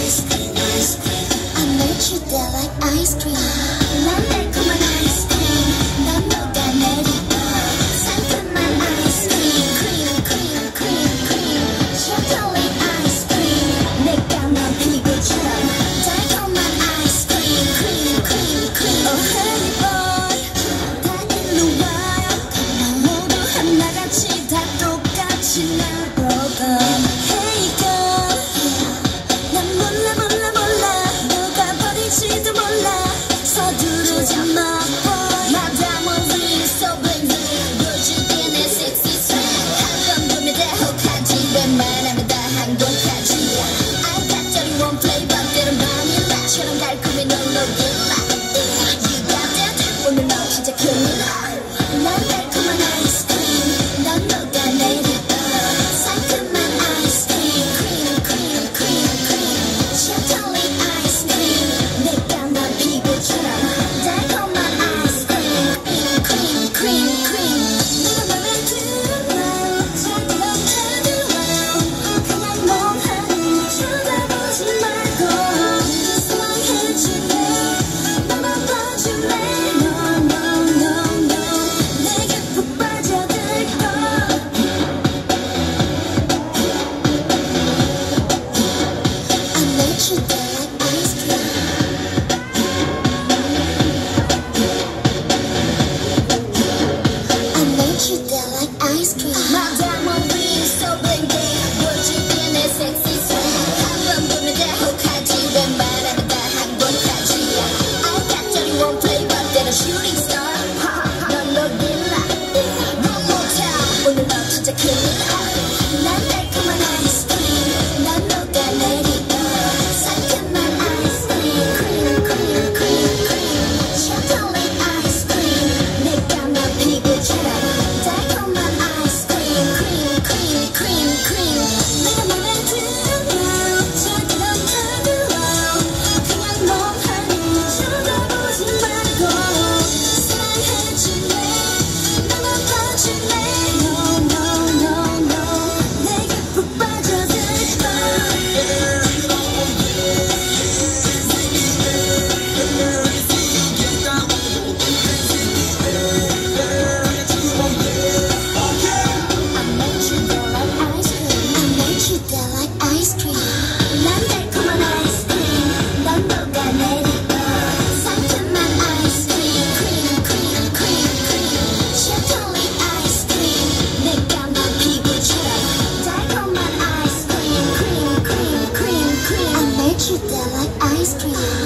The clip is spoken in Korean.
I made you there like ice cream. 난 달콤한 ice cream. 넌 녹아내리고 상큼한 ice cream. Cream, cream, cream, cream. chocolate ice cream. 내가 넌 피부처럼 달콤한 ice cream. Cream, cream, cream. Oh honey boy, 다 일로 와요. 모두 하나같이 다 똑같이 날 보고. Hey girl, 난 몰라 몰라 몰라. 누가 버릴지도 몰라. 서두르지 마 boy. Madame Louise so bling bling. 보여줄게 내 sexy swag. 한번 보면 다 혹하지. 웬만하면 다 한동까지. I got your one flavor. 때론 바닐라처럼 달콤해 넌 녹일라. You got that? 오늘 너 진짜 큰일이야. 난 달콤한 ice cream. 넌 녹아내리고 상큼한 ice cream. Cream, cream, cream, cream. chocolate ice cream. 내가 넌 피부처럼 달콤한 ice cream. Cream, cream, cream. 내가 맘에 들어요. 절대 없어도 그냥 멍하니 쳐다보지 말고 사랑해줄래. 나만 봐줄래. No, no, no, no. 내게 푹 빠져들 거야. I made you there like ice cream. I made you there like ice cream. Madame Louise so bling bling. 보여줄게 내 sexy swag. 한번 보면 다 혹하지. 웬만하면 다 한동까지. I got your one flavor. 때론 shooting star. 넌 녹일라. One more time. 오늘 너 진짜 큰일이야. 난 달콤한 ice cream. 넌 녹아내리고 상큼한 ice cream. Cream, cream, cream, cream. chocolate ice cream. 내가 넌 피부처럼 달콤한 ice cream. Cream, cream, cream, cream. 내가 맘에 들어요. 절대 없어도 그냥 멍하니 쳐다보지 말고 사랑해줄래. 나만 봐줄래. No, no, no, no. 내게 푹 빠져들 거야. I made you there like ice cream. I made you there like ice cream. 난 달콤한 ice cream. 넌 녹아내리고 상큼한 ice cream. Cream, cream, cream, cream. chocolate ice cream. 내가 넌 피부처럼 달콤한 ice cream. Cream, cream, cream, cream. I made you there like ice cream.